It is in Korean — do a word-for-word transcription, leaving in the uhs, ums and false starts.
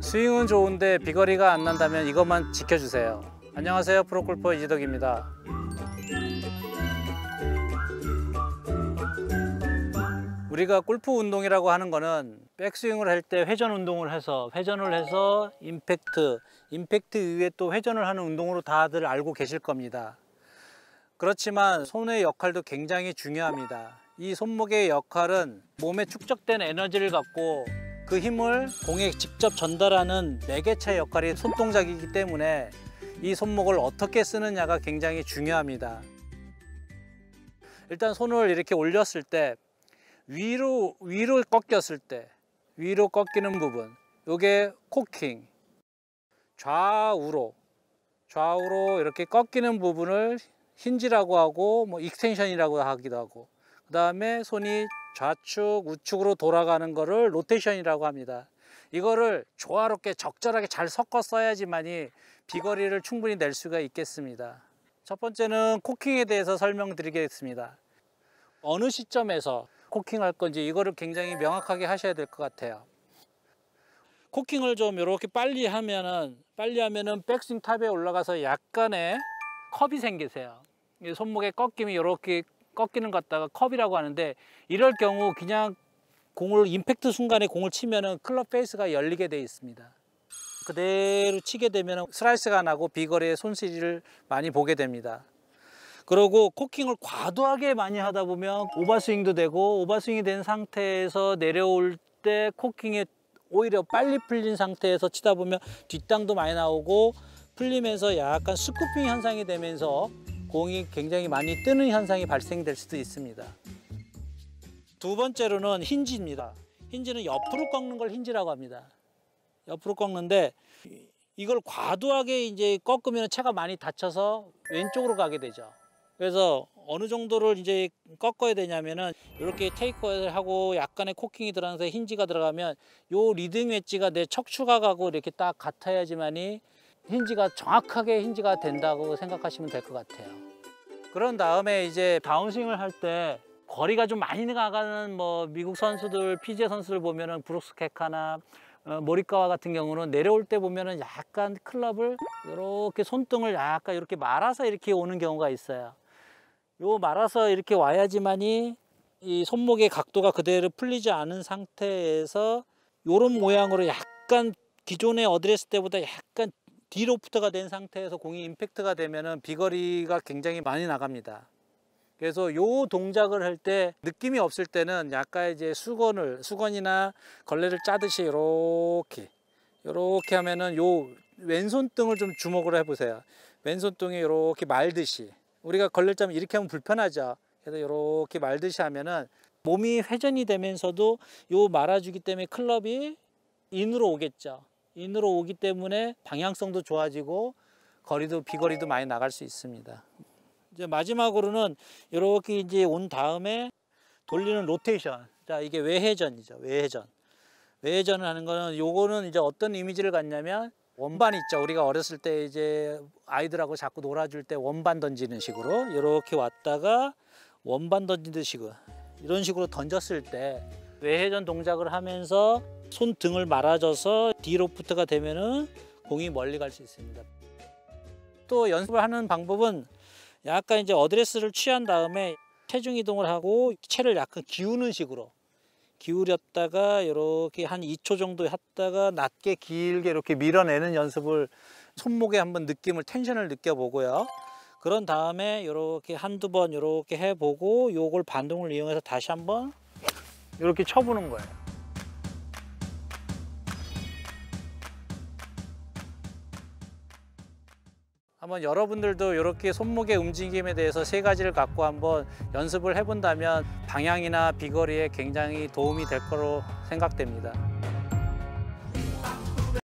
스윙은 좋은데 비거리가 안 난다면 이것만 지켜주세요. 안녕하세요, 프로골퍼 이지덕입니다. 우리가 골프 운동이라고 하는 거는 백스윙을 할 때 회전 운동을 해서 회전을 해서 임팩트, 임팩트 이후에 또 회전을 하는 운동으로 다들 알고 계실 겁니다. 그렇지만 손의 역할도 굉장히 중요합니다. 이 손목의 역할은 몸에 축적된 에너지를 갖고 그 힘을 공에 직접 전달하는 매개체 역할이 손동작이기 때문에 이 손목을 어떻게 쓰느냐가 굉장히 중요합니다. 일단 손을 이렇게 올렸을 때 위로 위로 꺾였을 때 위로 꺾이는 부분, 요게 코킹. 좌우로 좌우로 이렇게 꺾이는 부분을 힌지라고 하고 뭐 익스텐션이라고 하기도 하고, 그 다음에 손이 좌측 우측으로 돌아가는 거를 로테이션이라고 합니다. 이거를 조화롭게 적절하게 잘 섞어 써야지만이 비거리를 충분히 낼 수가 있겠습니다. 첫 번째는 코킹에 대해서 설명드리겠습니다. 어느 시점에서 코킹할 건지 이거를 굉장히 명확하게 하셔야 될 것 같아요. 코킹을 좀 이렇게 빨리 하면은 빨리 하면은 백스윙 탑에 올라가서 약간의 컵이 생기세요. 손목의 꺾임이 이렇게 꺾이는 것 같다가 컵이라고 하는데, 이럴 경우 그냥 공을 임팩트 순간에 공을 치면은 클럽 페이스가 열리게 되어 있습니다. 그대로 치게 되면 슬라이스가 나고 비거리의 손실을 많이 보게 됩니다. 그리고 코킹을 과도하게 많이 하다 보면 오버스윙도 되고, 오버스윙이 된 상태에서 내려올 때 코킹이 오히려 빨리 풀린 상태에서 치다 보면 뒷땅도 많이 나오고 풀리면서 약간 스쿠핑 현상이 되면서 공이 굉장히 많이 뜨는 현상이 발생될 수도 있습니다. 두 번째로는 힌지입니다. 힌지는 옆으로 꺾는 걸 힌지라고 합니다. 옆으로 꺾는데 이걸 과도하게 이제 꺾으면 채가 많이 다쳐서 왼쪽으로 가게 되죠. 그래서 어느 정도를 이제 꺾어야 되냐면은 이렇게 테이크어를 하고 약간의 코킹이 들어가면서 힌지가 들어가면 요 리딩 웨지가 내 척추가 가고 이렇게 딱 같아야지만이 힌지가 정확하게 힌지가 된다고 생각하시면 될 것 같아요. 그런 다음에 이제 다운스윙을 할 때 거리가 좀 많이 나가는 뭐 미국 선수들, 피지에이 선수들 보면은 브룩스 케카나 어, 모리카와 같은 경우는 내려올 때 보면은 약간 클럽을 이렇게 손등을 약간 이렇게 말아서 이렇게 오는 경우가 있어요. 요 말아서 이렇게 와야지만이 이 손목의 각도가 그대로 풀리지 않은 상태에서 요런 모양으로 약간 기존에 어드레스 때보다 약간 디로프트가 된 상태에서 공이 임팩트가 되면은 비거리가 굉장히 많이 나갑니다. 그래서 요 동작을 할 때 느낌이 없을 때는 약간 이제 수건을 수건이나 걸레를 짜듯이 이렇게 이렇게 하면은 요 왼손등을 좀 주목을 해보세요. 왼손등이 이렇게 말듯이, 우리가 걸레를 짜면 이렇게 하면 불편하죠. 그래서 이렇게 말듯이 하면은 몸이 회전이 되면서도 요 말아주기 때문에 클럽이 인으로 오겠죠. 인으로 오기 때문에 방향성도 좋아지고 거리도 비거리도 많이 나갈 수 있습니다. 이제 마지막으로는 이렇게 이제 온 다음에 돌리는 로테이션. 자, 이게 외회전이죠. 외회전. 외회전을 하는 거는 요거는 이제 어떤 이미지를 갖냐면 원반 있죠. 우리가 어렸을 때 이제 아이들하고 자꾸 놀아줄 때 원반 던지는 식으로 이렇게 왔다가 원반 던지듯이 이런 식으로 던졌을 때 외회전 동작을 하면서 손등을 말아줘서 디로프트가 되면은 공이 멀리 갈 수 있습니다. 또 연습을 하는 방법은 약간 이제 어드레스를 취한 다음에 체중 이동을 하고 채를 약간 기우는 식으로 기울였다가 이렇게 한 이 초 정도 했다가 낮게 길게 이렇게 밀어내는 연습을 손목에 한번 느낌을 텐션을 느껴보고요. 그런 다음에 이렇게 한두 번 이렇게 해보고 요걸 반동을 이용해서 다시 한번 이렇게 쳐보는 거예요. 한번 여러분들도 이렇게 손목의 움직임에 대해서 세 가지를 갖고 한번 연습을 해본다면 방향이나 비거리에 굉장히 도움이 될 거로 생각됩니다.